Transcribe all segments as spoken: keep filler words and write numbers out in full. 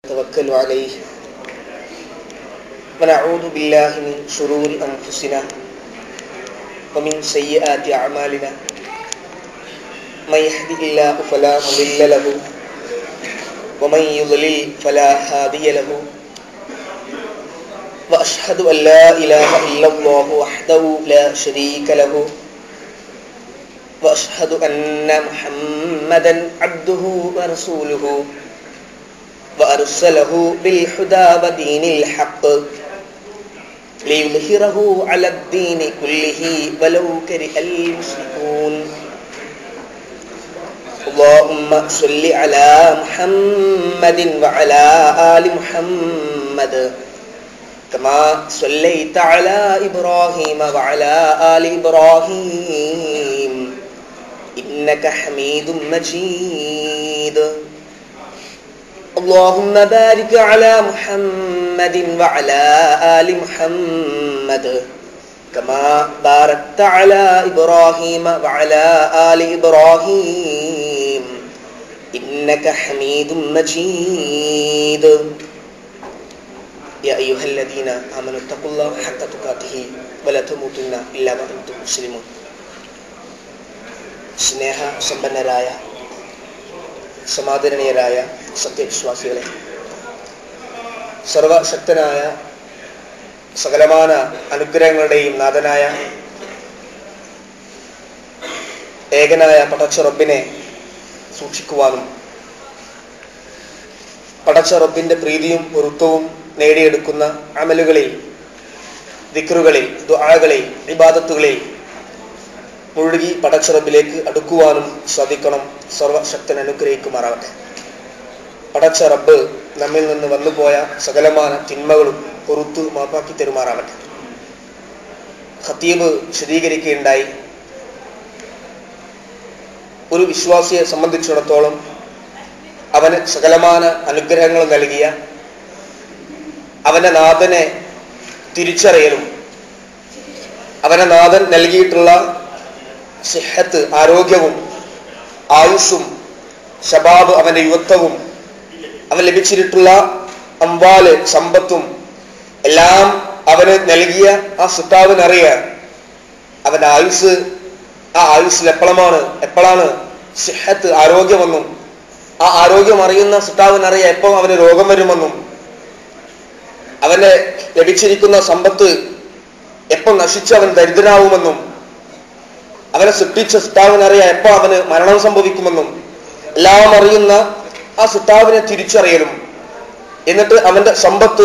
توكلوا عليه ونعوذ بالله من شرور أنفسنا ومن سيئات أعمالنا من يهده الله فلا مضل له ومن يضلل فلا هادي له وأشهد أن لا إله إلا الله وحده لا شريك له وأشهد أن محمدا عبده ورسوله وأرسله بالهدى ودين الحق ليظهره على الدين كله ولو كره المشركون اللهم صل على محمد وعلى آل محمد كما صليت على إبراهيم وعلى آل إبراهيم إنك حميد مجيد اللهم بارك على محمد وعلى آل محمد كما باركت على إبراهيم وعلى آل إبراهيم إنك حميد مجيد يا أيها الذين آمنوا اتقوا الله حق تقاته ولا تموتن إلا وأنتم مسلمون സ്നേഹ സമ്പന്നരായ സമാദരണീയരായ സത്യവിശ്വാസികളെ, സർവശക്തനായ സകലമാന അനുഗ്രഹങ്ങളുടെയും നാഥനായ ഏകനായ പടച്ച റബ്ബിനെ സൂക്ഷിക്കുവാനും പടച്ച റബ്ബിന്റെ പ്രീതിയും പൊരുത്തവും നേടിയെടുക്കുന്ന അമലുകളിൽ, ദിക്റുകളിൽ, ദുആകളിൽ, ഇബാദത്തുകളിൽ മുഴുകി പടച്ച റബ്ബിലേക്ക് അടുക്കുവാനും സാധിക്കണം. സർവശക്തൻ അനുഗ്രഹിക്കുമാറാവട്ടെ. പടച്ച റബ്ബ് നമ്മിൽ നിന്ന് വന്നുപോയ സകലമാന തിന്മകളും പൊറുത്തു മാപ്പാക്കി തരുമാറാവട്ടെ. ഖതീബ് വിശദീകരിക്കുകയുണ്ടായി, ഒരു വിശ്വാസിയെ സംബന്ധിച്ചിടത്തോളം അവന് സകലമാന അനുഗ്രഹങ്ങൾ നൽകിയ അവന്റെ നാഥനെ തിരിച്ചറിയലും അവന്റെ നാഥൻ നൽകിയിട്ടുള്ള സിഹത്ത്, ആരോഗ്യവും ആയുസ്സും ശബാബ് അവന്റെ യുവത്വവും അവൻ ലഭിച്ചിട്ടുള്ള അമ്പാല് സമ്പത്തും എല്ലാം അവന് നൽകിയ ആ സുട്ടാവിനറിയാൻ അവന്റെ ആയുസ്, ആ ആയുസ്സിൽ എപ്പോഴാണ് എപ്പോഴാണ് സിഹത്ത് ആരോഗ്യമെന്നും ആ ആരോഗ്യം അറിയുന്ന സുട്ടാവിനറിയാൻ എപ്പോൾ അവന് രോഗം വരുമെന്നും അവന് ലഭിച്ചിരിക്കുന്ന സമ്പത്ത് എപ്പോൾ നശിച്ച് അവൻ ദരിദ്രനാവുമെന്നും അവനെ സൃഷ്ടിച്ച സുട്ടാവിനറിയാൻ എപ്പോ അവന് മരണം സംഭവിക്കുമെന്നും എല്ലാം അറിയുന്ന ആ സുട്ടാവിനെ തിരിച്ചറിയലും എന്നിട്ട് അവന്റെ സമ്പത്ത്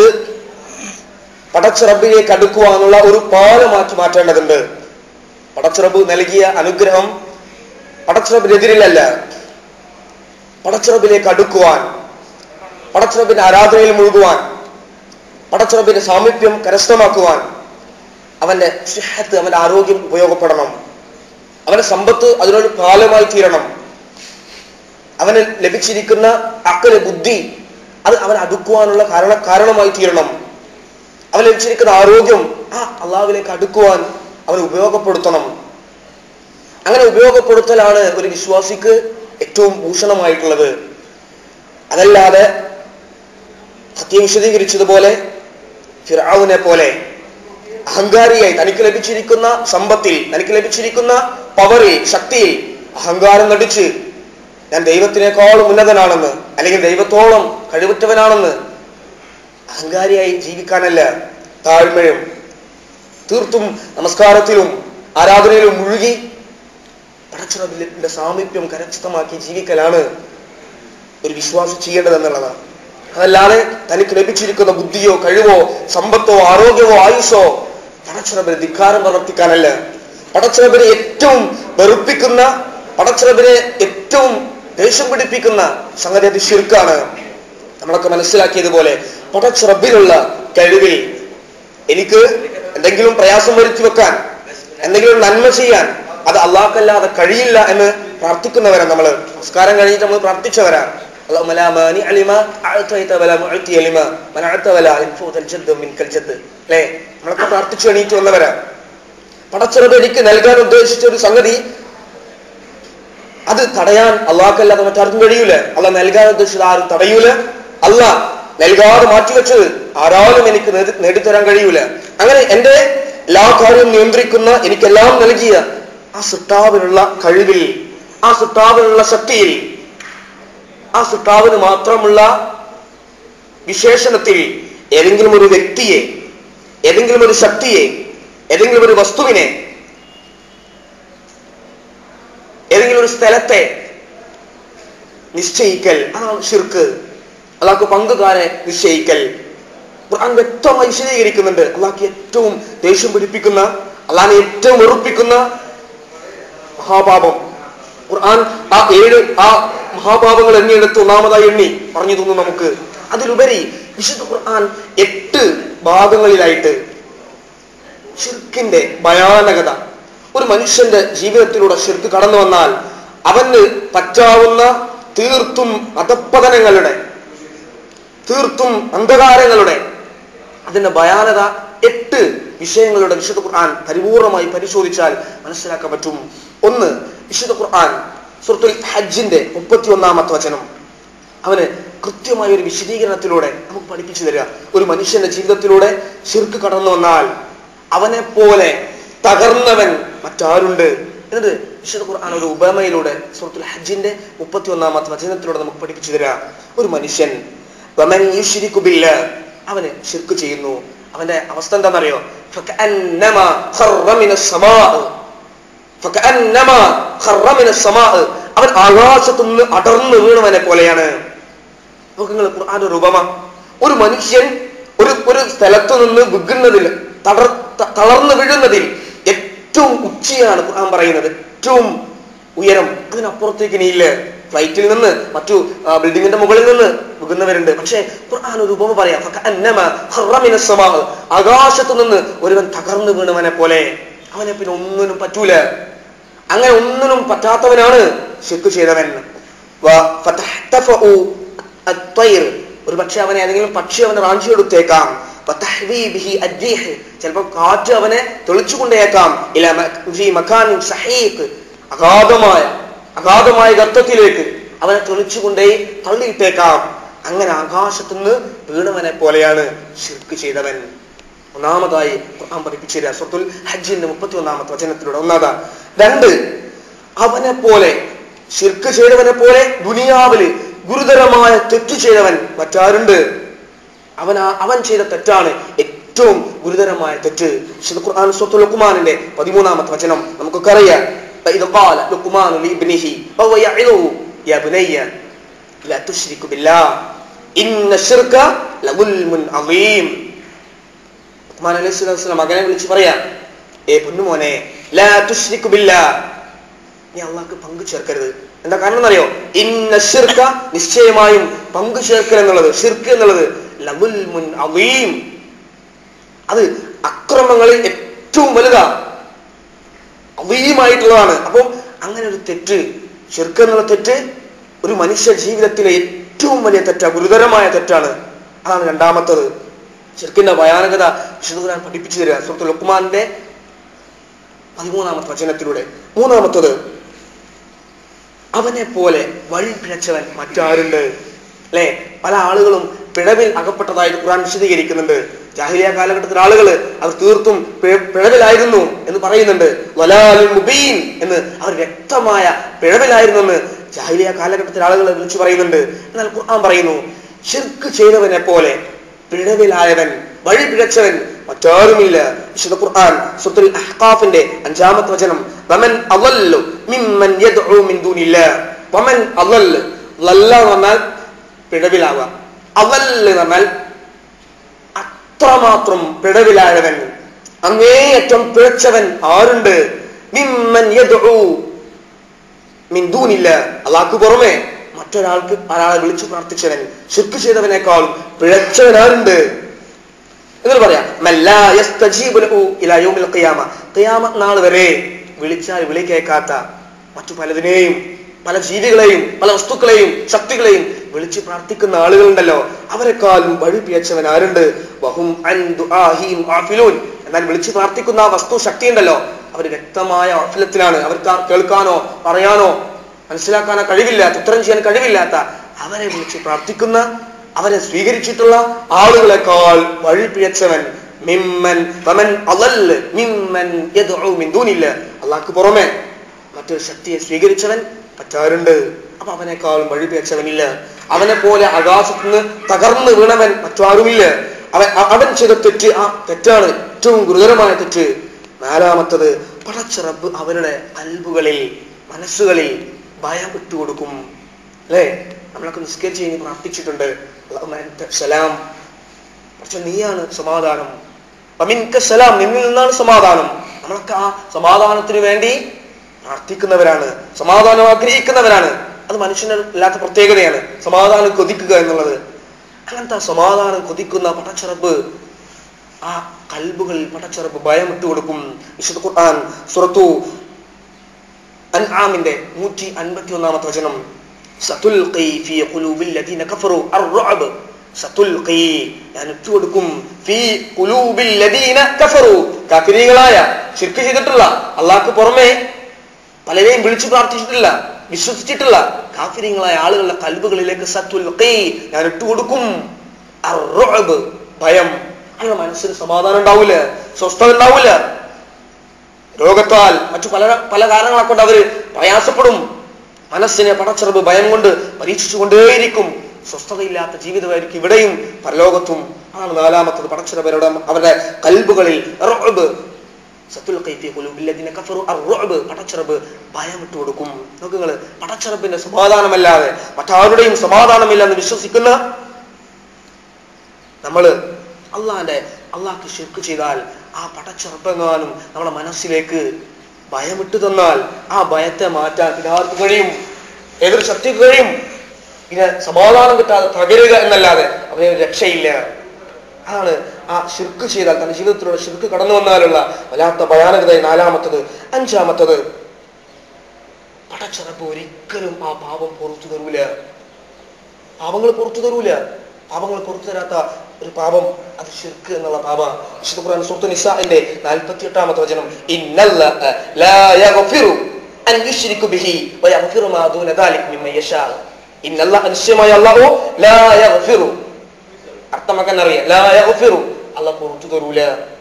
പടച്ച റബ്ബിലേക്ക് അടുക്കുവാനുള്ള ഒരു പാലമാക്കി മാറ്റേണ്ടതുണ്ട്. പടച്ച റബ്ബ് നൽകിയ അനുഗ്രഹം പടച്ച റബ്ബിനെതിരിലല്ല, പടച്ച റബ്ബിലേക്ക് അടുക്കുവാൻ, പടച്ച റബ്ബിന്റെ ആരാധനയിൽ മുഴുകുവാൻ, പടച്ച റബ്ബിന്റെ സാമീപ്യം കരസ്ഥമാക്കുവാൻ അവന്റെ സിഹത്ത്, അവന്റെ ആരോഗ്യം ഉപയോഗപ്പെടണം. അവന്റെ സമ്പത്ത് അതിനൊരു പാലമായി തീരണം. അവന് ലഭിച്ചിരിക്കുന്ന അക്കല്, ബുദ്ധി, അത് അവൻ അടുക്കുവാനുള്ള കാരണ കാരണമായി തീരണം. അവൻ ലഭിച്ചിരിക്കുന്ന ആരോഗ്യം ആ അള്ളാഹുവിലേക്ക് അടുക്കുവാൻ അവൻ ഉപയോഗപ്പെടുത്തണം. അങ്ങനെ ഉപയോഗപ്പെടുത്തലാണ് ഒരു വിശ്വാസിക്ക് ഏറ്റവും ഭൂഷണമായിട്ടുള്ളത്. അതല്ലാതെ സത്യം വിശദീകരിച്ചതുപോലെ ഫിർഔനെ പോലെ അഹങ്കാരിയായി തനിക്ക് ലഭിച്ചിരിക്കുന്ന സമ്പത്തിൽ, തനിക്ക് ലഭിച്ചിരിക്കുന്ന പവറിൽ, ശക്തിയിൽ അഹങ്കാരം നടിച്ച് ഞാൻ ദൈവത്തിനേക്കാളും ഉന്നതനാണെന്ന്, അല്ലെങ്കിൽ ദൈവത്തോളം കഴിവുറ്റവനാണെന്ന് അഹങ്കാരിയായി ജീവിക്കാനല്ല, താഴ്മയും തീർത്തും നമസ്കാരത്തിലും ആരാധനയിലും മുഴുകി പടച്ച റബ്ബിന്റെ സാമീപ്യം കരസ്ഥമാക്കി ജീവിക്കലാണ് ഒരു വിശ്വാസി ചെയ്യേണ്ടതെന്നുള്ളതാണ്. അതല്ലാതെ തനിക്ക് ലഭിച്ചിരിക്കുന്ന ബുദ്ധിയോ കഴിവോ സമ്പത്തോ ആരോഗ്യമോ ആയുസോ പടച്ച റബ്ബിനെ ധിക്കാരം പ്രവർത്തിക്കാനല്ല. പടച്ച റബ്ബിനെ ഏറ്റവും വെറുപ്പിക്കുന്ന, പടച്ച റബ്ബിനെ ഏറ്റവും ദേഷ്യം പിടിപ്പിക്കുന്ന സംഗതി അത് ശിർക്കാണ്. നമ്മളൊക്കെ മനസ്സിലാക്കിയതുപോലെ പടച്ച റബ്ബിലുള്ള കഴിവിൽ എനിക്ക് എന്തെങ്കിലും പ്രയാസം വരുത്തി വെക്കാൻ, എന്തെങ്കിലും നന്മ ചെയ്യാൻ അത് അള്ളാഹ്ക്കല്ലാതെ കഴിയില്ല എന്ന് പ്രാർത്ഥിക്കുന്നവരാണ് നമ്മൾ. നമസ്കാരം കഴിഞ്ഞിട്ട് നമ്മൾ പ്രാർത്ഥിച്ചവരാ, അല്ലേ? നമ്മളൊക്കെ പ്രാർത്ഥിച്ചു എണീറ്റ് വന്നവരാ. പടച്ച റബ്ബ് എനിക്ക് നൽകാൻ ഉദ്ദേശിച്ച ഒരു സംഗതി അത് തടയാൻ അള്ളാഹ്ക്കല്ലാതെ മറ്റാർക്കും കഴിയൂല. അള്ളാഹ് നൽകാൻ ഉദ്ദേശിച്ചത് ആരും തടയൂല. അള്ളാഹ് നൽകാതെ മാറ്റിവെച്ചത് ആരാലും എനിക്ക് നേടിത്തരാൻ കഴിയൂല. അങ്ങനെ എന്റെ എല്ലാ കാര്യവും നിയന്ത്രിക്കുന്ന, എനിക്കെല്ലാം നൽകിയ ആ സൃഷ്ടാവിനുള്ള കഴിവിൽ, ആ സൃഷ്ടാവിനുള്ള ശക്തിയിൽ, ആ സൃഷ്ടാവിന് മാത്രമുള്ള വിശേഷണത്തിൽ ഏതെങ്കിലും ഒരു വ്യക്തിയെ, ഏതെങ്കിലും ഒരു ശക്തിയെ, ഏതെങ്കിലും ഒരു വസ്തുവിനെ, ഏതെങ്കിലും ഒരു സ്ഥലത്തെ നിശ്ചയിക്കൽ, അതാണ് ശിർക്ക്. അള്ളാഹ്ക്ക് പങ്കുകാരെ നിശ്ചയിക്കൽ ഖുർആൻ വ്യക്തമായി വിശദീകരിക്കുന്നുണ്ട്. അള്ളാഹ്ക്ക് ഏറ്റവും ദേഷ്യം പിടിപ്പിക്കുന്ന, അള്ളാഹിനെ ഏറ്റവും വെറുപ്പിക്കുന്ന മഹാപാപം. ഖുർആൻ ആ ഏഴ് ആ മഹാപാപങ്ങൾ എണ്ണിയെടുത്ത് ഒന്നാമതായി എണ്ണി പറഞ്ഞു തന്നു നമുക്ക്. അതിലുപരി വിശുദ്ധ ഖുർആൻ എട്ട് ഭാഗങ്ങളിലായിട്ട് ശിർക്കിന്റെ ഭയാനകത, ഒരു മനുഷ്യന്റെ ജീവിതത്തിലൂടെ ശിർക്ക് കടന്നു വന്നാൽ അവന് പറ്റാവുന്ന തീർത്തും അധപ്പതനങ്ങളുടെ, തീർത്തും അന്ധകാരങ്ങളുടെ, അതിന്റെ ഭയാനത എട്ട് വിഷയങ്ങളുടെ വിശുദ്ധ ഖുർആൻ പരിപൂർണമായി പരിശോധിച്ചാൽ മനസ്സിലാക്കാൻ പറ്റും. ഒന്ന്, വിശുദ്ധ ഖുർആൻ സൂറത്തുൽ ഹജ്ജിന്റെ മുപ്പത്തി ഒന്നാമത്തെ വചനം അവന് കൃത്യമായ ഒരു വിശദീകരണത്തിലൂടെ നമുക്ക് പഠിപ്പിച്ചു തരിക. ഒരു മനുഷ്യന്റെ ജീവിതത്തിലൂടെ ശിർക്ക് കടന്നു വന്നാൽ അവനെ പോലെ തകർന്നവൻ മറ്റാരുണ്ട് എന്നത് വിശുദ്ധ ഖുർആൻ ഒരു ഉപമയിലൂടെ സൂറത്തുൽ ഹജ്ജിന്റെ മുപ്പത്തി ഒന്നാമത്തെ വചനത്തിലൂടെ നമുക്ക് പഠിപ്പിച്ചു തരിക. ഒരു മനുഷ്യൻ വമൻ യുശ്രികു ബില്ലാഹ്, അവന് ശിർക്ക് ചെയ്യുന്നു, അവന്റെ അവസ്ഥ എന്താണെന്നറിയോ? ഫകഅന്നമാ ഖറ മിനസ് സമാഅ്, ഫകഅന്നമാ ഖറ മിനസ് സമാഅ്, അവൻ ആകാശത്തു നിന്ന് അടർന്നു വീണവനെ പോലെയാണ്. നോക്ക് നിങ്ങൾ ഖുർആന്റെ ഒരു ഉപമ. ഒരു മനുഷ്യൻ ഒരു ഒരു സ്ഥലത്തു നിന്ന് വികുന്നതിൽ, തളർ തളർന്നു വീഴുന്നതിൽ ഏറ്റവും ഉച്ചയാണ് ഖുർആൻ പറയുന്നത്, ഏറ്റവും ഉയരം. അതിനപ്പുറത്തേക്ക് ഇനിയില്ല. ഫ്ലൈറ്റിൽ നിന്ന്, മറ്റു ബിൽഡിങ്ങിന്റെ മുകളിൽ നിന്ന് വികുന്നവരുണ്ട്. പക്ഷേ ഖുർആൻ ഒരു ഉപമ പറയാം, ഫകഅന്നമാ ഖറ മിനസ് സമാഅ്, ആകാശത്തു നിന്ന് ഒരുവൻ തകർന്നു വീണവനെ പോലെ. അവനെ പിന്നെ ഒന്നിനും പറ്റൂല. അങ്ങനെ ഒന്നിനും പറ്റാത്തവനാണ് ശിർക്ക് ചെയ്തവൻ. ഒരു പക്ഷെ അവനെ ഏതെങ്കിലും പക്ഷി അവനെ റാഞ്ചിയെടുത്തേക്കാം. ചിലപ്പോൾ കാറ്റ് അവനെ തെളിച്ചുകൊണ്ടേക്കാം. അഗാധമായ അഗാധമായ ഗർത്തത്തിലേക്ക് അവനെ തെളിച്ചുകൊണ്ടേ തള്ളിയിട്ടേക്കാം. അങ്ങനെ ആകാശത്തുനിന്ന് വീണവനെ പോലെയാണ് ശിർക്ക് ചെയ്തവൻ. ഒന്നാമതായി ഖുർആൻ പഠിപ്പിച്ചു തരിക സൂറത്തുൽ ഹജ്ജിന്റെ മുപ്പത്തി ഒന്നാമത്തെ വചനത്തിലൂടെ. ഒന്നാമതാ. രണ്ട്, അവനെ പോലെ, ശിർക്ക് ചെയ്തവനെ പോലെ ദുനിയാവില് ഗുരുതരമായ തെറ്റ് ചെയ്തവൻ മറ്റാരുണ്ട്? അവൻ അവൻ ചെയ്ത തെറ്റാണ് ഏറ്റവും ഗുരുതരമായ തെറ്റ്. വിശുദ്ധ ഖുർആൻ സൂറത്തുൽ ലുഖ്മാനിന്റെ പതിമൂന്നാമത്തെ വചനം നമുക്കൊക്കെ അറിയാം. ഫഇദ ഖാല ലുഖ്മാനു ലിബ്നിഹി വഹുവ യഇദുഹു യാ ബുനയ്യ ലാ തുശ്രികു ബില്ലാഹ് ഇന്ന ശിർക ലദുൽമുൻ അളീം. ലുഖ്മാൻ അലൈഹിസ്സലാം മകനെ വിളിച്ച് പറയാ, ഏ പൊന്നുമോനെ, ലാ തുശ്രികു ബില്ലാഹ്, നീ അല്ലാഹുക്ക് പങ്കു ചേർക്കരുത്. എന്താ കാരണം എന്നറിയോ? ഇന്ന ശിർക, നിശ്ചയമായും പങ്കു ചേർക്കൽ എന്നുള്ളത്, ശിർക്ക് എന്നുള്ളത് ലദുൽമുൻ അളീം, അത് അക്രമങ്ങളിൽ ഏറ്റവും വലുതാ, അളീമായിട്ടുള്ളതാണ്. അപ്പം അങ്ങനെ ഒരു തെറ്റ്, ശിർക്ക് എന്നുള്ള തെറ്റ് ഒരു മനുഷ്യ ജീവിതത്തിലെ ഏറ്റവും വലിയ തെറ്റാ, ഗുരുതരമായ തെറ്റാണ്. അതാണ് രണ്ടാമത്തത്. ശിർക്കിന്റെ ഭയാനകത വിശുദ്ധ ഖുർആൻ പഠിപ്പിച്ചു തരിക സൂറത്തുൽ ലുഖ്മാന്റെ പതിമൂന്നാമത്തെ വചനത്തിലൂടെ. മൂന്നാമത്തത്, അവനെ പോലെ വഴി പിഴച്ചവൻ മറ്റാരുണ്ട്? അല്ലെ, പല ആളുകളും പിഴവിൽ അകപ്പെട്ടതായിട്ട് ഖുർആൻ വിശദീകരിക്കുന്നുണ്ട്. ജാഹിലിയ കാലഘട്ടത്തിലെ ആളുകൾ അവർ തീർത്തും പിഴവിലായിരുന്നു എന്ന് പറയുന്നുണ്ട്. വലാലുൽ മുബീൻ എന്ന്, അവർ വ്യക്തമായ പിഴവിലായിരുന്നു എന്ന് ജാഹിലിയ കാലഘട്ടത്തിലെ ആളുകൾ വിളിച്ചു പറയുന്നുണ്ട്. എന്നാൽ ഖുർആൻ പറയുന്നു, ശിർക്ക് ചെയ്തവനെ പോലെ പിഴവിലായവൻ, വഴി പിഴച്ചവൻ മറ്റാരുമില്ല. വിശുദ്ധ ഖുർആൻ സൂറത്തുൽ അഹ്ഖാഫിന്റെ അഞ്ചാമത്തെ വചനം, വമൻ അളല്ലു മിമ്മൻ യദ്ഉ മിൻ ദൂനില്ലാഹ്. വമൻ അളല്ല, ലല്ല എന്ന് പറഞ്ഞാൽ പിഴവിലാവുക, അവല് എന്ന് പറഞ്ഞാൽ അത്രമാത്രം പിഴവിലായവൻ, അങ്ങേയറ്റം പിഴച്ചവൻ ആരുണ്ട്? മിമ്മൻ യദ്ഉ മിൻ ദൂനില്ലാഹ്, അല്ലാഹുവിന് പുറമെ മറ്റൊരാൾക്ക് ഒരാളെ വിളിച്ചു പ്രാർത്ഥിച്ചവൻ, ശിർക്ക് ചെയ്തവനേക്കാളും പിഴച്ചവൻ ആരുണ്ട് എന്ന് പറയാം. മല്ലാ യസ്തജീബു ലഹു ഇലാ യൗമിൽ ഖിയാമ, ഖിയാമത്ത് നാൾ വരെ വിളിച്ചാൽ വിളി കേൾക്കാത്ത മറ്റു പലതിനെയും, പല ജീവികളെയും, പല വസ്തുക്കളെയും, ശക്തികളെയും വിളിച്ച് പ്രാർത്ഥിക്കുന്ന ആളുകളുണ്ടല്ലോ, അവരെക്കാളും വഴി പിഴച്ചവൻ ആരുണ്ട്? വഹും അൻ ദുആഹിം ഗാഫിലൂൻ. എന്നാൽ വിളിച്ച് പ്രാർത്ഥിക്കുന്ന ആ വസ്തു ശക്തി ഉണ്ടല്ലോ, അവർ വ്യക്തമായ ഗഫലത്തിലാണ്. അവർക്ക് കേൾക്കാനോ പറയാനോ മനസ്സിലാക്കാനോ കഴിവില്ലാത്ത, ഉത്തരം ചെയ്യാൻ കഴിവില്ലാത്ത അവരെ വിളിച്ച് പ്രാർത്ഥിക്കുന്ന അവരെ സ്വീകരിച്ചിട്ടുള്ള ആളുകളെക്കാൾ വഴി പിഴച്ചവൻ മിമ്മൻ വമൻ അളൽ മിമ്മൻ യദ്ഉ മിൻ ദൂനില്ല. അല്ലാഹുവിന് പുറമെ മറ്റൊരു ശക്തിയെ സ്വീകരിച്ചവൻ മറ്റാരുണ്ട്? അപ്പൊ അവനേക്കാളും വഴി പിഴച്ചവനില്ല. അവനെ പോലെ ആകാശത്ത് നിന്ന് തകർന്നു വീണവൻ മറ്റാരുമില്ല. അവൻ അവൻ ചെയ്ത തെറ്റ് ആ തെറ്റാണ് ഏറ്റവും ഗുരുതരമായ തെറ്റ്. നാലാമത്തത്, പടച്ച റബ്ബ് അവരുടെ കൽബുകളിൽ മനസ്സുകളിൽ ഭയം വിട്ടുകൊടുക്കും. അല്ലേ? നമ്മളൊക്കെ നിസ്കരിച്ച് കഴിഞ്ഞ് പ്രാർത്ഥിച്ചിട്ടുണ്ട്, സലാം, പക്ഷെ നീയാണ് സമാധാനം, സലാം, നിന്നിൽ നിന്നാണ് സമാധാനം. നമ്മളൊക്കെ ആ സമാധാനത്തിന് വേണ്ടി പ്രാർത്ഥിക്കുന്നവരാണ്, സമാധാനം ആഗ്രഹിക്കുന്നവരാണ്. അത് മനുഷ്യനില്ലാത്ത പ്രത്യേകതയാണ് സമാധാനം കൊതിക്കുക എന്നുള്ളത്. അങ്ങനത്തെ സമാധാനം കൊതിക്കുന്ന പടച്ച റബ്ബ് ആ കൽബുകളിൽ പടച്ച റബ്ബ് ഭയം ഇട്ടുകൊടുക്കും. വിശുദ്ധ ഖുർആൻ സൂറത്തു അൻആമിന്റെ നൂറ്റി അൻപത്തി ഒന്നാമത്തെ വചനം, സതുൽഖി ഫീ ഖുലൂബിൽ ലദീന കഫറു അർറുഅബ്, സതുൽഖി, ഞാൻ ഇട്ടുകൊടുക്കും, ഫീ ഖുലൂബിൽ ലദീന കഫറു, കാഫിരീകളായ ശിർക്ക് ചെയ്തിട്ടുള്ള അല്ലാഹുവിന് പുറമെ പലരെയും വിളിച്ചു പ്രാർത്ഥിച്ചിട്ടില്ല, വിശ്വസിച്ചിട്ടുള്ള കാഫിരീങ്ങളായ ആളുകളുടെ കൽബുകളിലേക്ക് സതുൽഖി, ഞാൻ ഇട്ടുകൊടുക്കും, അർറുഅബ്, ഭയം. അങ്ങനെ മനസ്സിന് സമാധാനം ഉണ്ടാവില്ല, സ്വസ്ഥത ഉണ്ടാവില്ല. രോഗത്താൽ മറ്റു പല പല കാരണങ്ങളെ കൊണ്ട് അവര് പ്രയാസപ്പെടും. മനസ്സിനെ പടച്ച റബ്ബ് ഭയം കൊണ്ട് പരീക്ഷിച്ചു കൊണ്ടേയിരിക്കും. സ്വസ്ഥതയില്ലാത്ത ജീവിതമായിരിക്കും ഇവിടെയും പരലോകത്തും. അതാണ് നാലാമത്തത്, പടച്ച റബ്ബ് അവരുടെ കൽബുകളിൽ പടച്ച റബ്ബ് ഭയം ഇട്ടു കൊടുക്കും. നോക്കുങ്ങള്, പടച്ച റബ്ബിന്റെ സമാധാനമല്ലാതെ മറ്റാരുടെയും സമാധാനമില്ല എന്ന് വിശ്വസിക്കുന്ന നമ്മള് അള്ളാന്റെ അള്ളാഹ്ക്ക് ശിർക്ക് ചെയ്താൽ ആ പടച്ച റബ്ബെങ്ങാനും നമ്മുടെ മനസ്സിലേക്ക് ഭയമിട്ട് തന്നാൽ ആ ഭയത്തെ മാറ്റാൻ ഇതാർക്ക് കഴിയും? ഏതൊരു ശക്തിക്ക് കഴിയും? പിന്നെ സമാധാനം കിട്ടാതെ തകരുക എന്നല്ലാതെ അവന് രക്ഷയില്ല. അതാണ് ആ ശിർക്ക് ചെയ്താൽ തന്റെ ജീവിതത്തിലൂടെ ശിർക്ക് കടന്നു വന്നാലുള്ള വല്ലാത്ത ഭയാനകത. നാലാമത്തത്. അഞ്ചാമത്തത്, പടച്ച റബ്ബ് ഒരിക്കലും ആ പാപം പുറത്തു തരൂല. പാപങ്ങൾ പുറത്തു തരൂല. പാപങ്ങൾ പുറത്തു തരാത്ത ഒരു പാപം അത് ശിർക്ക് എന്നുള്ള പാപം. വിശുദ്ധ ഖുർആൻ സൂറത്തുൻ നിസാഇന്റെ നാൽപ്പത്തി എട്ടാമത്തെ വചനം, ഇന്നല്ലാഹ ലാ യഗ്ഫിറു അൻ യുശ്രിക ബിഹി വയഗ്ഫിറു മാ ദൂന ദാലിക മിമ്മൻ യശാ. ഇന്നല്ലാഹ, നിശ്ചയമായി അല്ലാഹു, ലാ യഗ്ഫിറു, അർത്ഥമാക്കാൻ അറിയാം, ലാ യഗ്ഫിറു, അല്ലാഹു പുറത്തു തരൂല.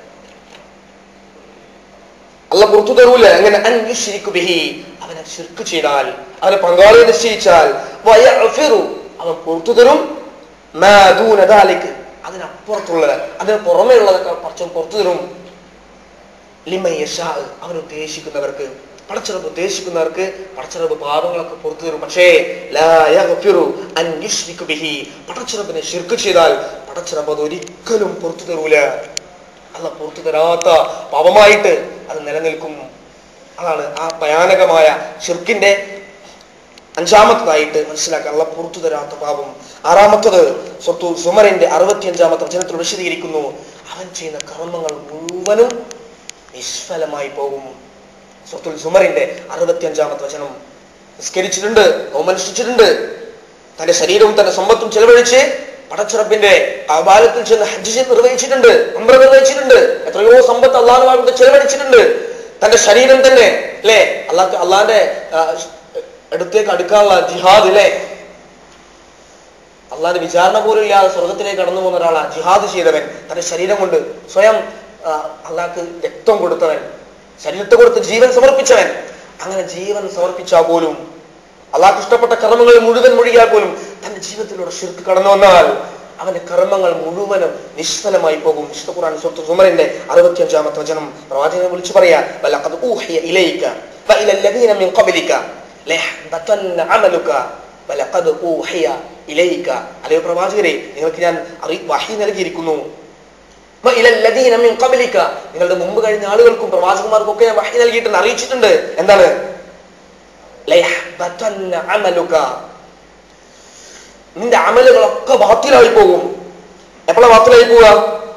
അല്ലാഹു പുറത്തു തരൂല. എങ്ങനെ? അൻ യുശ്രിക ബിഹി, അവനെ ശിർക്ക് ചെയ്താൽ, അവനെ പങ്കാളിയെ നിശ്ചയിച്ചാൽ, വയഗ്ഫിറു, അവൻ പുറത്തു തരും, മാ ദൂന ദാലിക, അതിനപ്പുറത്തുള്ളത്, അതിന് പുറമേ ഉള്ളതൊക്കെ പടച്ചവൻ പുറത്തു തരും, ലിമൻ യശാ, അവൻ ഉദ്ദേശിക്കുന്നവർക്ക്. പടച്ചറബ് ഉദ്ദേശിക്കുന്നവർക്ക് പടച്ചറബ് പാപങ്ങളൊക്കെ പുറത്തു തരും. പക്ഷേ ലാ യഗ്ഫിറു അൻ യുശ്രിക ബിഹി, പടച്ചറബിനെ ശിർക്ക് ചെയ്താൽ പടച്ചറബ് അത് ഒരിക്കലും പുറത്തു തരൂല. അല്ല പുറത്തു തരാത്ത പാപമായിട്ട് അത് നിലനിൽക്കും. അതാണ് ആ ഭയാനകമായ ശിർക്കിന്റെ അഞ്ചാമത്തതായിട്ട് മനസ്സിലാക്കുക, അല്ല പുറത്തു തരാത്ത പാപം. ആറാമത്തത്, സൂറത്തു സുമറിന്റെ അറുപത്തി അഞ്ചാമത്തെ വചനത്തിൽ വിശദീകരിക്കുന്നു, അവൻ ചെയ്യുന്ന കർമ്മങ്ങൾ മുഴുവനും നിഷ്ഫലമായി പോകും. സൂറത്തുൽ സുമറിന്റെ അറുപത്തി അഞ്ചാമത്തെ വചനം. നിസ്കരിച്ചിട്ടുണ്ട്, നോമനുഷ്ഠിച്ചിട്ടുണ്ട്, തന്റെ ശരീരവും തന്റെ സമ്പത്തും ചെലവഴിച്ച് പടച്ചറബിന്റെ ആബാലത്തിൽ ചെന്ന് ഹജ്ജ് നിർവഹിച്ചിട്ടുണ്ട്, ഉംറ നിർവഹിച്ചിട്ടുണ്ട്, എത്രയോ സമ്പത്ത് അള്ളാഹുവിന്റെ ചെലവഴിച്ചിട്ടുണ്ട്, തന്റെ ശരീരം തന്നെ അല്ലെ അള്ളാഹ് അള്ളാന്റെ അടുത്തേക്ക് അടുക്കാനുള്ള ജിഹാദ് അല്ലെ, അള്ളാന്റെ വിചാരണ പോലും ഇല്ലാതെ സ്വർഗത്തിലേക്ക് കടന്നു പോകുന്ന ഒരാളാ ജിഹാദ് ചെയ്തവൻ, തന്റെ ശരീരം കൊണ്ട് സ്വയം അള്ളാഹ്ക്ക് രക്തം കൊടുത്തവൻ, ശരീരത്തെ കൊടുത്ത് ജീവൻ സമർപ്പിച്ചവൻ. അങ്ങനെ ജീവൻ സമർപ്പിച്ചാൽ പോലും, അള്ളാഹ്ക്ക് ഇഷ്ടപ്പെട്ട കർമ്മങ്ങൾ മുഴുവൻ മുഴുകിയാൽ പോലും തന്റെ ജീവിതത്തിലൂടെ ശിർക്ക് കടന്നു വന്നാൽ അവന്റെ കർമ്മങ്ങൾ മുഴുവനും നിഷ്ഫലമായി പോകും. വിശുദ്ധ ഖുർആൻ സൂറത്ത് സുമറിന്റെ അറുപത്തി അഞ്ചാമത്തെ വചനം പ്രവാചകനെ വിളിച്ചു പറയാ, വലഖദ് ഊഹിയ ഇലൈക വഇലൽ ലദീന മിൻ ഖബ്ലിക ലയഹ്ബതന്ന അമലുക വലഖദ് ഊഹിയ ഇലൈക. അല്ലയോ പ്രവാചകരെ, നിങ്ങൾക്ക് ഞാൻ വഹി നൽകിയിരിക്കുന്നു, വഇലൽ ലദീന മിൻ ഖബ്ലിക, നിങ്ങളുടെ മുമ്പ് കഴിഞ്ഞ ആളുകൾക്കും പ്രവാചകന്മാർക്കും ഒക്കെ ഞാൻ വഹി നൽകിയിട്ടുണ്ട്, അറിയിച്ചിട്ടുണ്ട്. എന്താണ്? ലയഹ്ബതന്ന അമലുക, നിന്റെ അമലുകളൊക്കെ ബാത്തിലായി പോകും. എപ്പോഴാ ബാത്തിലായി പോവുക?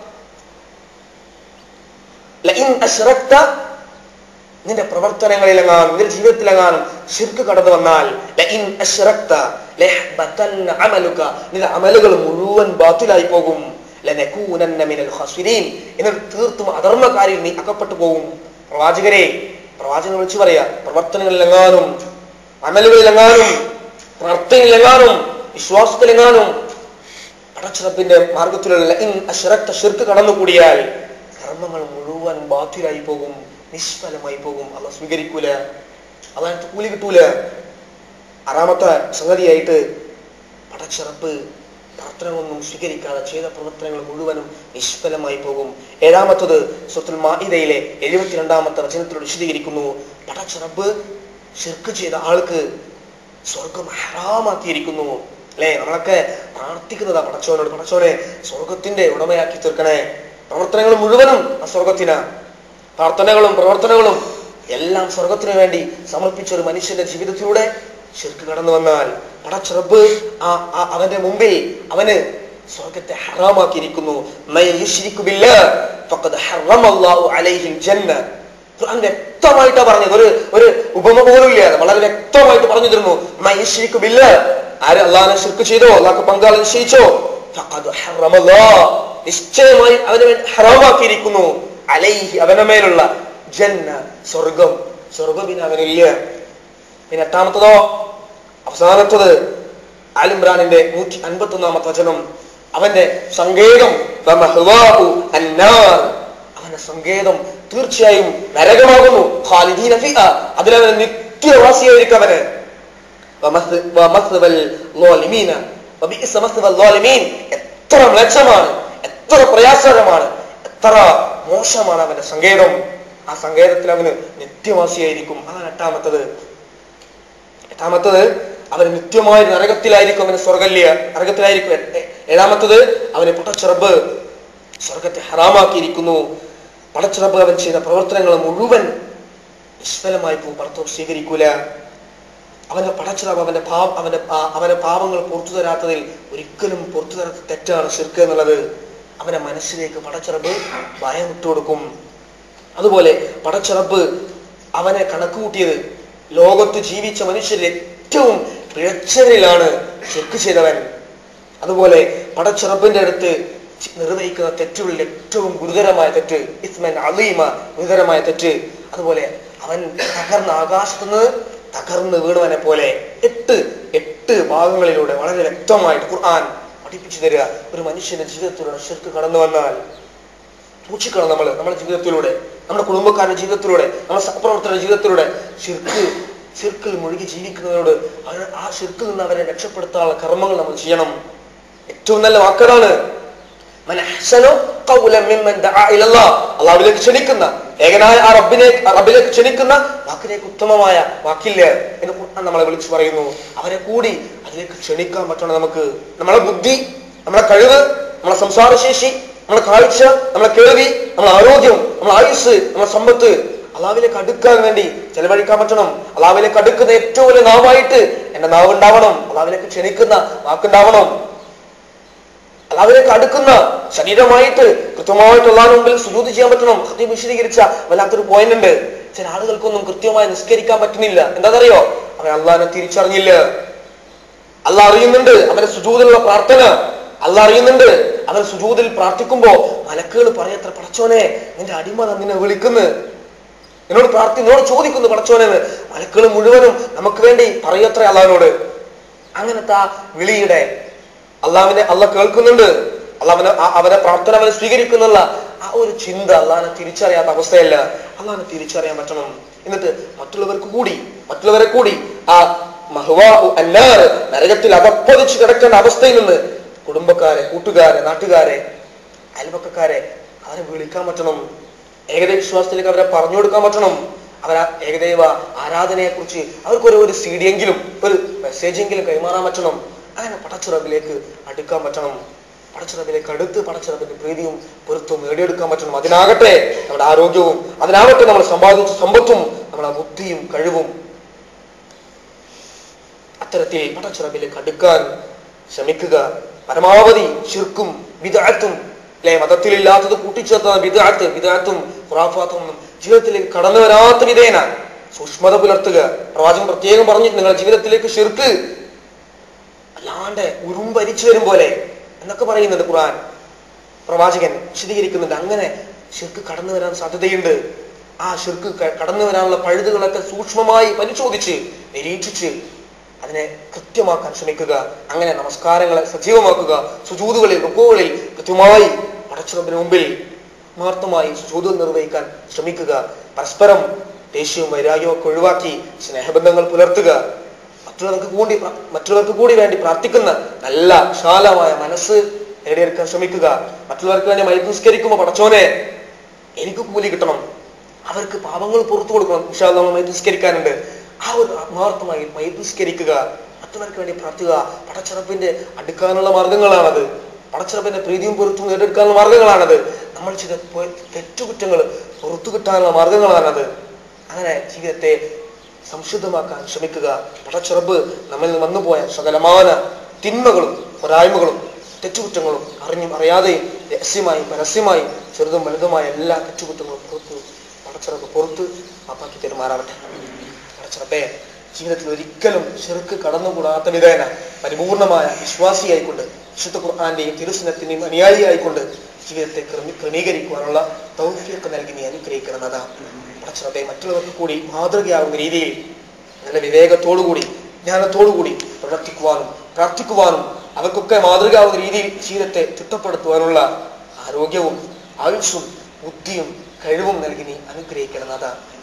ലഇൻ അശ്റക്ത, നിന്റെ പ്രവർത്തനങ്ങളിലെങ്ങാനും നിന്റെ ജീവിതത്തിലെങ്ങാനും ശിർക്ക് കടന്നു വന്നാൽ, ലഇൻ അശ്റക്ത ലയഹ്ബതന്ന അമലുക, നിന്റെ അമലുകൾ മുഴുവൻ ബാത്തിലായി പോകും. ലനകൂനന്ന മിനൽ ഖാസിരീൻ, എന്നിട്ട് തീർത്തും അധർമ്മക്കാരിൽ നീ അകപ്പെട്ടു പോകും. പ്രവാചകരെ, പ്രവാചകൻ വിളിച്ചു പറയാ, പ്രവർത്തനങ്ങളിലെങ്ങാനും അമലുകളിലെങ്ങാനും പ്രാർത്ഥനയിലെങ്ങാനും വിശ്വാസത്തിലെങ്ങാനും പടച്ചറബിന്റെ മാർഗത്തിലുള്ള ഇൻ അശ്റക്ത ശിർക്ക് കടന്നുകൂടിയാൽ കർമ്മങ്ങൾ മുഴുവൻ ബാത്തിലായി പോകും, നിഷ്ഫലമായി പോകും. അള്ളാഹ് സ്വീകരിക്കൂല, അള്ളാഹ് കൂലി കിട്ടൂല. ആറാമത്തെ സംഗതിയായിട്ട് പടച്ചറബ് പ്രാർത്ഥനകളൊന്നും സ്വീകരിക്കാതെ ചെയ്ത പ്രവർത്തനങ്ങൾ മുഴുവനും നിഷ്ഫലമായി പോകും. ഏഴാമത്തത് സൂറത്തുൽ മാഇദയിലെ എഴുപത്തിരണ്ടാമത്തെ വചനത്തിലൂടെ വിശദീകരിക്കുന്നു. പടച്ചറബ് ശിർക്ക് ചെയ്ത ആൾക്ക് സ്വർഗം ഹറാമാക്കിയിരിക്കുന്നു. അല്ലെ, നമ്മളൊക്കെ പ്രാർത്ഥിക്കുന്നതാ പടച്ചോനോട്, പടച്ചോനെ സ്വർഗത്തിന്റെ ഉടമയാക്കി തീർക്കണേ. പ്രവർത്തനങ്ങൾ മുഴുവനും ആ സ്വർഗത്തിനാ. പ്രാർത്ഥനകളും പ്രവർത്തനങ്ങളും എല്ലാം സ്വർഗത്തിനു വേണ്ടി സമർപ്പിച്ച ഒരു മനുഷ്യന്റെ ജീവിതത്തിലൂടെ ശിർക്ക് കടന്നു വന്നാൽ പടച്ചറബ് ആ അവന്റെ മുമ്പിൽ അവന് സ്വർഗത്തെ ഹറാമാക്കിയിരിക്കുന്നു. ഖുർആൻ വ്യക്തമായിട്ടാ പറഞ്ഞത്, ഒരു ഒരു ഉപമ പോലും ഇല്ല, വളരെ വ്യക്തമായിട്ട് പറഞ്ഞു തരുന്നു. ആര് അള്ളാഹിനെ ശിർക്ക് ചെയ്തോ, അള്ളാഹ്ക്ക് പങ്കാളി നിശ്ചയിച്ചോ, നിശ്ചയമായി അവന് ഹറാമാക്കിയിരിക്കുന്നു അലൈഹി അവന്റെ മേലുള്ള ജന്ന സ്വർഗം. സ്വർഗം പിന്നെ അവനില്ല. പിന്നെ എട്ടാമത്തതോ അവസാനത്തത് ആൽ ഇംറാനിന്റെ നൂറ്റി അൻപത്തി ഒന്നാമത്തെ വചനം, അവന്റെ സങ്കേതം അവന്റെ സങ്കേതം തീർച്ചയായും നരകമാകുന്നു. ഖാലിദീന ഫിഹ, അതിലവന് നിത്യവാസിയായിരിക്കും. അവന് എത്ര മ്ലേച്ഛമാണ്, എത്ര പ്രയാസകരമാണ്, എത്ര മോശമാണ് അവന്റെ സങ്കേതം. ആ സങ്കേതത്തിൽ അവന് നിത്യവാസിയായിരിക്കും. അതാണ് എട്ടാമത്തത്. എട്ടാമത്തത് അവന് നിത്യമായ നരകത്തിലായിരിക്കും, അവന് സ്വർഗല്യ നരകത്തിലായിരിക്കും. ഏഴാമത്തത് അവന് പടച്ചറബ് സ്വർഗത്തെ ഹറാമാക്കിയിരിക്കുന്നു. പടച്ചറബ് അവൻ ചെയ്ത പ്രവർത്തനങ്ങൾ മുഴുവൻ നിഷ്ഫലമായി പോകും, പടത്തോട് സ്വീകരിക്കൂല. അവന്റെ പടച്ചറബ് അവന്റെ പാപ അവന്റെ അവന്റെ പാപങ്ങൾ പുറത്തു തരാത്തതിൽ ഒരിക്കലും പുറത്തു തരാത്ത തെറ്റാണ് ശിർക്ക് എന്നുള്ളത്. അവന്റെ മനസ്സിലേക്ക് പടച്ചറബ് ഭയം ഇട്ടുകൊടുക്കും. അതുപോലെ പടച്ചറബ് അവനെ കണക്കുകൂട്ടിയത് ലോകത്ത് ജീവിച്ച മനുഷ്യരിൽ ഏറ്റവും പിഴച്ചവരിലാണ് ശിർക്ക് ചെയ്തവൻ. അതുപോലെ പടച്ചറബിന്റെ അടുത്ത് നിർവഹിക്കുന്ന തെറ്റുകളിൽ ഏറ്റവും ഗുരുതരമായ തെറ്റ് ഇസ്മൻ അലീമ, ഗുരുതരമായ തെറ്റ്. അതുപോലെ അവൻ തകർന്ന ആകാശത്തുനിന്ന് തകർന്ന് വീണവനെ പോലെ എട്ട് എട്ട് ഭാഗങ്ങളിലൂടെ വളരെ വ്യക്തമായിട്ട് ഖുർആൻ പഠിപ്പിച്ചു തരിക. ഒരു മനുഷ്യന്റെ ജീവിതത്തിലൂടെ ശിർക്ക് കടന്നു വന്നാൽ സൂക്ഷിക്കണം. നമ്മൾ നമ്മുടെ ജീവിതത്തിലൂടെ, നമ്മുടെ കുടുംബക്കാരുടെ ജീവിതത്തിലൂടെ, നമ്മുടെ സഹപ്രവർത്തകരുടെ ജീവിതത്തിലൂടെ ശിർക്ക് ശിർക്കിൽ മുഴുകി ജീവിക്കുന്നവരോട് ആ ശിർക്കിൽ നിന്ന് അവരെ രക്ഷപ്പെടുത്താനുള്ള കർമ്മങ്ങൾ നമ്മൾ ചെയ്യണം. ഏറ്റവും നല്ല വാക്കുകളാണ് അള്ളാഹുവിലേക്ക് ക്ഷണിക്കുന്ന, ഏകനായ ആ റബ്ബിനെ റബ്ബിലേക്ക് ക്ഷണിക്കുന്ന വാക്കിലേക്ക് ഉത്തമമായ വാക്കില്ല എന്ന് ഖുർആൻ നമ്മളെ വിളിച്ചു പറയുന്നു. അവരെ കൂടി അതിലേക്ക് ക്ഷണിക്കാൻ പറ്റണം. നമുക്ക് നമ്മളെ ബുദ്ധി, നമ്മളെ കഴിവ്, നമ്മളെ സംസാരശേഷി, നമ്മളെ കാഴ്ച, നമ്മളെ കേൾവി, നമ്മളെ ആരോഗ്യം, നമ്മളെ ആയുസ്, നമ്മളെ സമ്പത്ത് അള്ളാഹുവിലേക്ക് അടുക്കാൻ വേണ്ടി ചെലവഴിക്കാൻ പറ്റണം. അള്ളാഹുവിലേക്ക് അടുക്കുന്ന ഏറ്റവും വലിയ നാവായിട്ട് എന്റെ നാവ് ഉണ്ടാവണം. അള്ളാഹുവിലേക്ക് ക്ഷണിക്കുന്ന വാക്കുണ്ടാവണം. അള്ളാഹുവിലേക്ക് അടുക്കുന്ന ശരീരമായിട്ട് കൃത്യമായിട്ട് അള്ളാഹുവിന് മുമ്പിൽ സുജൂദ് ചെയ്യാൻ പറ്റണം. ഖതീബ് വിശദീകരിച്ച വല്ലാത്തൊരു പോയിന്റ് ഉണ്ട്. ചില ആളുകൾക്കൊന്നും കൃത്യമായി നിസ്കരിക്കാൻ പറ്റുന്നില്ല. എന്താണെന്നറിയോ? അവൻ അള്ളാഹിനെ തിരിച്ചറിഞ്ഞില്ല. അള്ളാഹ് അറിയുന്നുണ്ട് അവന്റെ സുജൂദിലുള്ള പ്രാർത്ഥന. അള്ളാഹ് അറിയുന്നുണ്ട് അവൻ സുജൂദിൽ പ്രാർത്ഥിക്കുമ്പോ മലക്കുകൾ പറയത്ര, പടച്ചോനെ നിന്റെ അടിമ നിന്നെ വിളിക്കുന്നു, എന്നോട് പ്രാർത്ഥി എന്നോട് ചോദിക്കുന്നു പടച്ചോനെന്ന്. മലക്കുകൾ മുഴുവനും നമുക്ക് വേണ്ടി പറയത്ര അള്ളാഹിനോട്. അങ്ങനത്തെ ആ വിളിയുടെ അള്ളാഹുവിനെ അള്ളാഹ് കേൾക്കുന്നുണ്ട്. അള്ളാഹുവിനെ അവന്റെ പ്രാർത്ഥന അവനെ സ്വീകരിക്കുന്നുള്ള ആ ഒരു ചിന്ത അള്ളാഹിനെ തിരിച്ചറിയാത്ത അവസ്ഥയല്ല. അള്ളാഹിനെ തിരിച്ചറിയാൻ പറ്റണം. എന്നിട്ട് മറ്റുള്ളവർക്ക് കൂടി മറ്റുള്ളവരെ കൂടി ആ മഹ്വാ അന്നാർ നരകത്തിൽ അകപ്പതിച്ച് കിടക്കേണ്ട അവസ്ഥയിൽ നിന്ന് കുടുംബക്കാരെ, കൂട്ടുകാരെ, നാട്ടുകാരെ, അയൽപക്കക്കാരെ അവരെ വിളിക്കാൻ പറ്റണം. ഏകദൈവ വിശ്വാസത്തിലേക്ക് അവരെ പറഞ്ഞു കൊടുക്കാൻ പറ്റണം. അവരാ ഏകദൈവ ആരാധനയെ കുറിച്ച് അവർക്കൊരു ഒരു സി ഡി എങ്കിലും ഒരു മെസ്സേജ് എങ്കിലും കൈമാറാൻ പറ്റണം. അങ്ങനെ പടച്ചിറബിലേക്ക് അടുക്കാൻ പറ്റണം. പടച്ചിറബിലേക്ക് അടുത്ത് പടച്ചിറബിന്റെ പ്രീതിയും പൊരുത്തവും നേടിയെടുക്കാൻ പറ്റണം. അതിനാകട്ടെ നമ്മുടെ ആരോഗ്യവും, അതിനാകട്ടെ നമ്മൾ സമ്പാദിച്ച സമ്പത്തും, നമ്മുടെ ബുദ്ധിയും കഴിവും. അത്തരത്തിൽ പടച്ചിറബിലേക്ക് അടുക്കാൻ ശ്രമിക്കുക. പരമാവധി ശിർക്കും ബിദ്അത്തും, അല്ലെ, മതത്തിലില്ലാത്തത് കൂട്ടിച്ചേർത്ത ബിദ്അത്ത്, ബിദ്അത്തും ഖുറാഫാത്തും ജീവിതത്തിലേക്ക് കടന്നു വരാത്ത വിധേന സൂക്ഷ്മത പുലർത്തുക. പ്രവാചകൻ പ്രത്യേകം പറഞ്ഞിട്ട് നിങ്ങളുടെ ജീവിതത്തിലേക്ക് ശിർക്ക് അല്ലാണ്ട് ഉറുമ്പരിച്ചു വരും പോലെ എന്നൊക്കെ പറയുന്നുണ്ട് ഖുർആൻ. പ്രവാചകൻ വിശദീകരിക്കുന്നുണ്ട്. അങ്ങനെ ശിർക്ക് കടന്നു വരാൻ സാധ്യതയുണ്ട്. ആ ശിർക്ക് കടന്നു വരാനുള്ള പഴുതുകളൊക്കെ സൂക്ഷ്മമായി പരിശോധിച്ച് നിരീക്ഷിച്ച് അതിനെ കൃത്യമാക്കാൻ ശ്രമിക്കുക. അങ്ങനെ നമസ്കാരങ്ങളെ സജീവമാക്കുക. സുജൂദുകളിൽ റുകൂകളിൽ കൃത്യമായി പടച്ചറബിന് മുമ്പിൽ ആത്മാർത്ഥമായി സുജൂദ് നിർവഹിക്കാൻ ശ്രമിക്കുക. പരസ്പരം ദേഷ്യവും വൈരാഗ്യവും ഒക്കെ ഒഴിവാക്കി സ്നേഹബന്ധങ്ങൾ പുലർത്തുക. മറ്റുള്ളവർക്ക് കൂടി മറ്റുള്ളവർക്ക് കൂടി വേണ്ടി പ്രാർത്ഥിക്കുന്ന നല്ല വിശാലമായ മനസ്സ് നേടിയെടുക്കാൻ ശ്രമിക്കുക. മറ്റുള്ളവർക്ക് വേണ്ടി മയ്യിത്ത് നിസ്കരിക്കുമ്പോൾ പടച്ചോനെ എനിക്ക് കൂലി കിട്ടണം, അവർക്ക് പാപങ്ങൾ പുറത്തു കൊടുക്കണം, ഇൻഷാ അല്ലാഹ് നമ്മൾ മയ്യിത്ത് നിസ്കരിക്കാനുണ്ട്, ആ ഒരു ആത്മാർത്ഥമായി മയ്യിത്ത് നിസ്കരിക്കുക. മറ്റുള്ളവർക്ക് വേണ്ടി പ്രാർത്ഥിക്കുക. പടച്ചറപ്പിന്റെ അടുക്കാനുള്ള മാർഗങ്ങളാണത്. പടച്ചറപ്പിന്റെ പ്രീതിയും പൊരുത്തും നേടിയെടുക്കാനുള്ള മാർഗങ്ങളാണത്. നമ്മൾ ചെയ്ത തെറ്റുകുറ്റങ്ങൾ പുറത്തു കിട്ടാനുള്ള മാർഗങ്ങളാണത്. അങ്ങനെ ജീവിതത്തെ സംശുദ്ധമാക്കാൻ ശ്രമിക്കുക. പടച്ചറബ് നമ്മിൽ നിന്ന് വന്നുപോയ സകലമാന തിന്മകളും പോരായ്മകളും തെറ്റുകുറ്റങ്ങളും അറിഞ്ഞും അറിയാതെയും രഹസ്യമായും പരസ്യമായും ചെറുതും വലുതുമായ എല്ലാ തെറ്റുകുറ്റങ്ങളും പുറത്ത് പടച്ചറബ് പുറത്ത് മാപ്പാക്കി പെരുമാറാവട്ടെ. പടച്ചറബേ, ജീവിതത്തിൽ ഒരിക്കലും ശിർക്ക് കടന്നുകൂടാത്ത വിധേന പരിപൂർണമായ വിശ്വാസിയായിക്കൊണ്ട് വിശുദ്ധ ഖുർആന്റെയും തിരുസുന്നത്തിന്റെയും അനുയായിയായിക്കൊണ്ട് ജീവിതത്തെ ക്രമീകരിക്കുവാനുള്ള തൗഫീഖ് നൽകി നീ അനുഗ്രഹിക്കണമെന്നതാ. പടച്ചറബേ, മറ്റുള്ളവർക്ക് കൂടി മാതൃകയാകുന്ന രീതിയിൽ നല്ല വിവേകത്തോടുകൂടി ജ്ഞാനത്തോടുകൂടി പ്രവർത്തിക്കുവാനും പ്രാർത്ഥിക്കുവാനും അവർക്കൊക്കെ മാതൃകയാവുന്ന രീതിയിൽ ജീവിതത്തെ തിട്ടപ്പെടുത്തുവാനുള്ള ആരോഗ്യവും ആയുസ്സും ബുദ്ധിയും കഴിവും നൽകി നീ അനുഗ്രഹിക്കണമെന്നതാ.